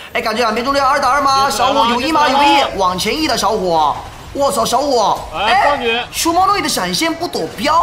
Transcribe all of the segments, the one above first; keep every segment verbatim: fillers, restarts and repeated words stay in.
哎，感觉两边中队二打二吗？小伙有一吗？有个一，往前一的小伙。我操，小伙！ 哎， 熊猫队的闪现不躲标，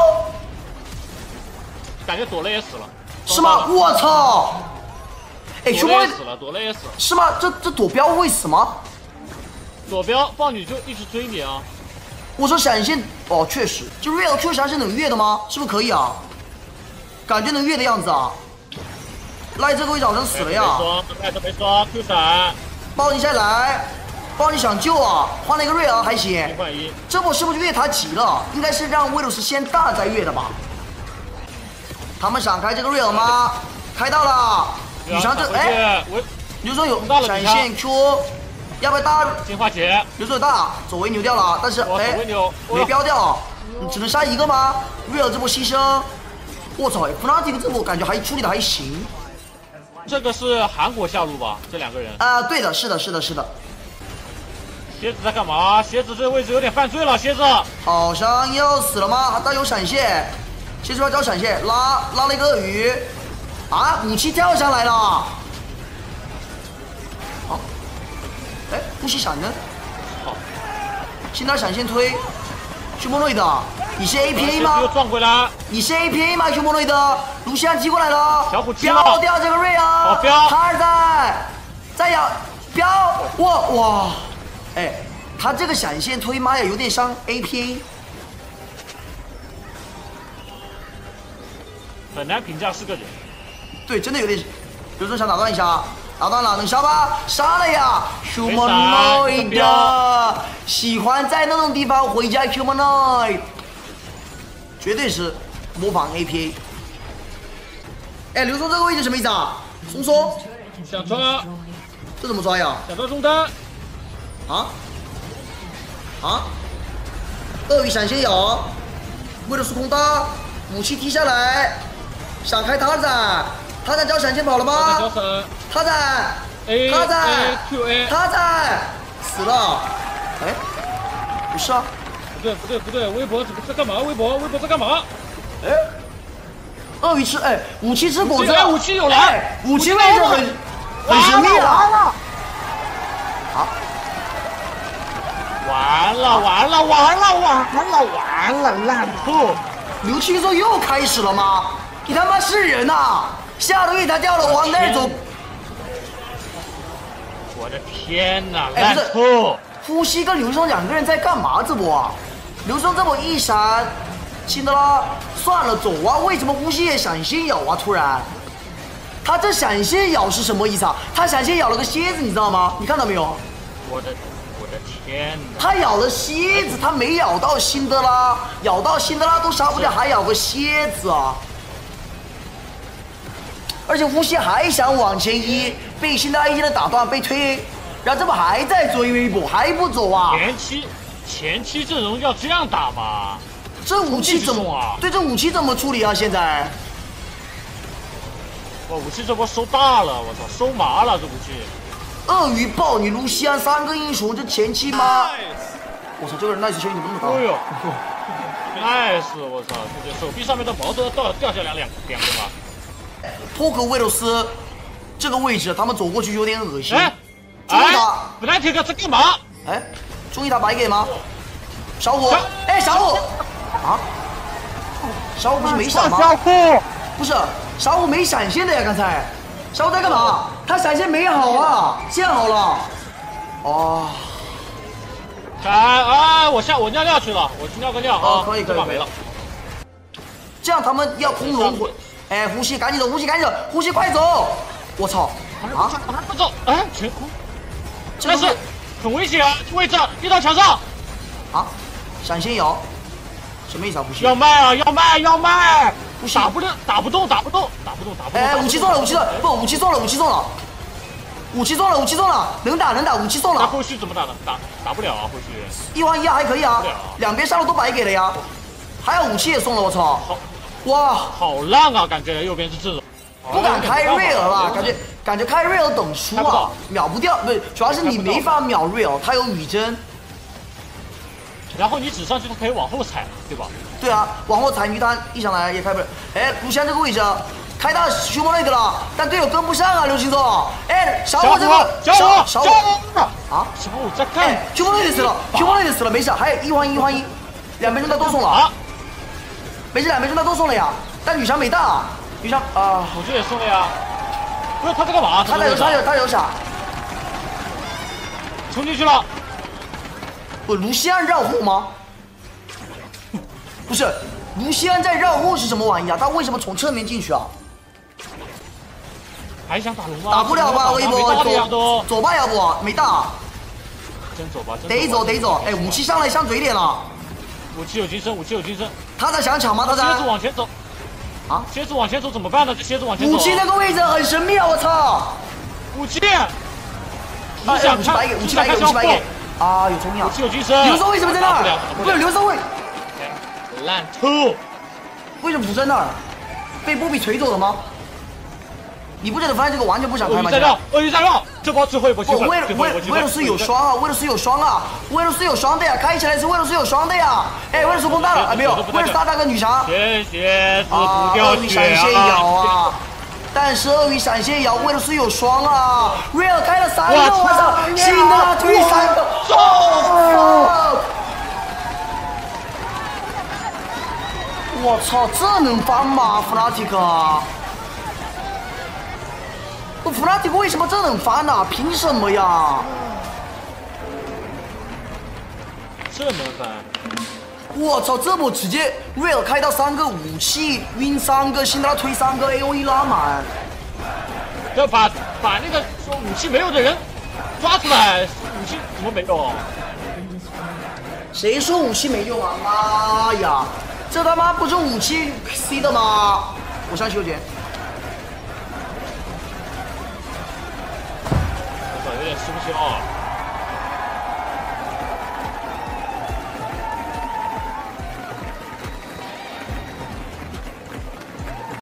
感觉躲了也死了。 是吗？我操！哎，熊猫队死了，躲了也死了。 是吗？这这躲标会死吗？ 躲标，豹女就一直追你啊！ 我说闪现哦，确实，就 real Q 闪是能越的吗？是不是可以啊？感觉能越的样子啊！赖这个位置好像死了呀！ 赖这没刷 Q 闪， 包你下来，包你想救啊！换了一个瑞尔还行。 一换一， 这波是不是越塔急了？应该是让威鲁斯先大再越的吧？他们想开这个瑞尔吗？开到了，女强这哎，刘总有闪现 Q。要不要大进化解？ 刘总大，左为牛掉了，但是哎没标掉，你只能杀一个吗？瑞尔这波牺牲，我操 ！Fnatic 这波感觉还处理的还行。 这个是韩国下路吧？这两个人啊、呃，对的，是的，是的，是的。 蝎子在干嘛？蝎子这个位置有点犯罪了，蝎子好像要死了吗？他有闪现，蝎子要交闪现，拉拉了一个鳄鱼，啊，武器跳上来了。好。哎，呼吸闪呢？好，先拿闪现推，熊猫队的，你是 A P A 吗？ 又撞回来， 你是 A P A 吗？熊猫队的，卢锡安击过来了， 小虎标掉这个瑞尔， 好标， 他二在，再要标，哇哇，哎，他这个闪现推，妈呀，有点像 A P A， 很难评价是个人， 对，真的有点，有种想打断一下。打断了，能杀吧？杀了呀 ！Humanoid 喜欢在那种地方回家 ，Humanoid 绝对是模仿 A P A。哎，刘松这个位置什么意思啊？松松想抓， 这怎么抓呀？ 想抓中单啊啊！鳄鱼闪现有，为了速空搭，武器踢下来，闪开塔仔，塔仔交闪现跑了吗？ 交闪。 他在，他在，他在，死了，哎，不是啊， 不对不对不对，微博怎么在干嘛？微博微博在干嘛？ 哎，鳄鱼吃，哎，武器吃果子， 武器有来， 武器位置很很神秘啊，好， 完了完了完了完了完了烂透！ 刘七说又开始了吗？你他妈是人呐！下路一塔掉了，往那儿走。 我的天哪，烂透！ 呼吸跟刘松两个人在干嘛？这波啊，刘松这波一闪，辛德拉算了走啊！为什么呼吸也闪现咬啊？突然，他这闪现咬是什么意思啊？他闪现咬了个蝎子，你知道吗？你看到没有？ 我的我的天哪！ 他咬了蝎子，他没咬到辛德拉，咬到辛德拉都杀不掉，还咬个蝎子啊！而且呼吸还想往前移，被辛德拉一技能打断，被推，然后这不还在追微博，还不走啊？ 前期前期阵容要这样打吗？ 这武器怎么啊？对，这武器怎么处理啊？现在， 哇，武器这波收大了，我操，收麻了这武器。 鳄鱼豹女、卢锡安三个英雄，这前期吗？我操，这个人 nice 球怎么那么高？ 哎呦 ，nice！ 我操，这个手臂上面的毛都要掉掉下两两两个吧。 托克威洛斯这个位置，他们走过去有点恶心。 哎， 注意他， 本来这个在干嘛？ 哎，注意他白给吗？小虎，哎，小虎，啊，小虎不是没闪吗？ 小虎， 不是，小虎没闪现的呀，刚才，小虎在干嘛？他闪现没好啊，现好了。哦， 闪啊！我下我尿尿去了，我去尿个尿啊。 哦，可以可以， 这把没了。 这样他们要空龙回。哎，呼吸，赶紧走，呼吸，赶紧走，呼吸，快走！我操！啊， 还不走？哎，全空。但是很危险啊，位置遇到墙上。 啊，闪现有，什么意思啊？呼吸。 要卖啊！要卖！要卖！ 呼吸打不了，打不动，打不动，打不动，打不动。 哎，武器中了，武器中了，不，武器中了，武器中了，武器中了，武器中了，能打能打，武器中了。 那后续怎么打呢？打打不了啊，后续。 一换一还可以啊，两边上路都白给了呀，还有武器也送了，我操！哇， 好烂啊！感觉右边是阵容， 不敢开瑞尔了，感觉感觉开瑞尔等输啊，秒不掉，不是，主要是你没法秒瑞尔，他有雨针。 然后你指上去，他可以往后踩，对吧？ 对啊，往后踩鱼单一上来也开不了。哎，卢锡安这个位置， 开到熊猫那个了，但队友跟不上啊，刘星总。哎，小小五这个小五小五小五啊， 小五在干哎，熊猫那里死了，熊猫那里死了，没事，还有一换一换一，两边中弹都送了啊， 没事，两边中弹都送了呀，但女侠没大，女侠啊， 我这也送了呀。不是他在干嘛？ 他在有他有他有傻， 冲进去了。 不，卢锡安绕护吗？不是，卢锡安在绕护是什么玩意啊？他为什么从侧面进去啊？ 还想打龙吗？ 打不了吧，我一波左左吧，要不没大。 真走吧， 得走得走，哎，武器上来上嘴脸了。 武器有金身，武器有金身。 他在想抢吗？他在。 蝎子往前走。 啊？ 蝎子往前走怎么办呢？这蝎子往前走。 武器那个位置很神秘啊！我操！ 武器。 你想看？武器白给，武器白给。啊，有聪明啊！ 武器有金身。 刘松为什么在那儿？不是刘松为。 烂透。 为什么不在那儿？被波比锤走了吗？你不觉得发现这个完全不想开吗？ 鳄鱼在绕，鳄鱼在绕，这波最后一波机会。 威威威尔斯有双啊，威尔斯有双啊，威尔斯有双的呀，开起来是威尔斯有双的呀。哎，威尔斯崩大了啊，没有，威尔斯大大个女侠。 谢谢， 啊，鳄鱼闪现咬啊！但是鳄鱼闪现咬，威尔斯有双啊。瑞尔开了三个，我操！辛德拉推三个，走！我操，这能翻吗？弗拉提克？我弗拉提克为什么这能翻呢？凭什么呀？ 这能翻？ 我操，这波直接瑞尔开到三个武器晕三个，辛德拉推三个 A O E 拉满。 要把把那个说武器没有的人抓出来，武器怎么没有？ 谁说武器没用啊？妈呀！这他妈不是武器 C 的吗？我上修剪。 我操，有点吃不消啊。